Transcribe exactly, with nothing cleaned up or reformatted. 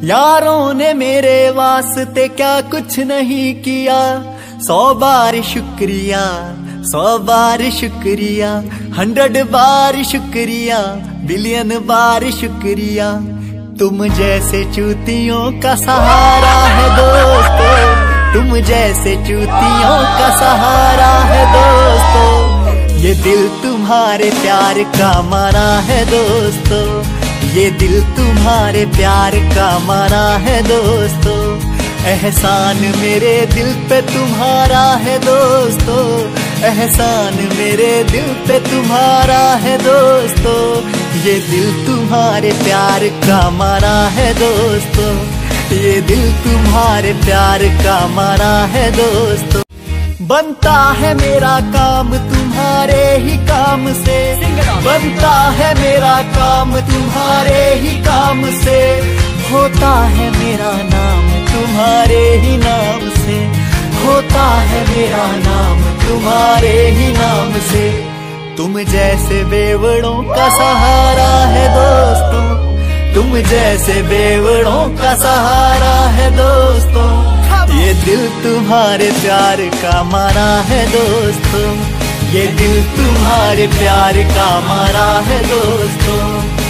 यारों ने मेरे वास्ते क्या कुछ नहीं किया, सौ बार शुक्रिया, सौ बार शुक्रिया, हंड्रेड बार शुक्रिया, बिलियन बार शुक्रिया। तुम जैसे चूतियों का सहारा है दोस्तों, तुम जैसे चूतियों का सहारा है दोस्तों। ये दिल तुम्हारे प्यार का मारा है दोस्तों, ये दिल तुम्हारे प्यार का मारा है दोस्तों। एहसान मेरे दिल पे तुम्हारा है दोस्तों, एहसान मेरे दिल पे तुम्हारा है दोस्तों। ये दिल तुम्हारे प्यार का मारा है दोस्तों, ये दिल तुम्हारे प्यार का मारा है दोस्तों। बनता है मेरा काम तुम्हारे ही काम से, बनता है मेरा काम तुम्हारे ही काम से। होता है मेरा नाम तुम्हारे ही नाम से, होता है मेरा नाम तुम्हारे ही नाम से। तुम जैसे बेवड़ों का सहारा है दोस्तों, तुम जैसे बेवड़ों का सहारा है दोस्तों। ये दिल तुम्हारे प्यार का मारा है दोस्तों, ये दिल तुम्हारे प्यार का मारा है दोस्तों।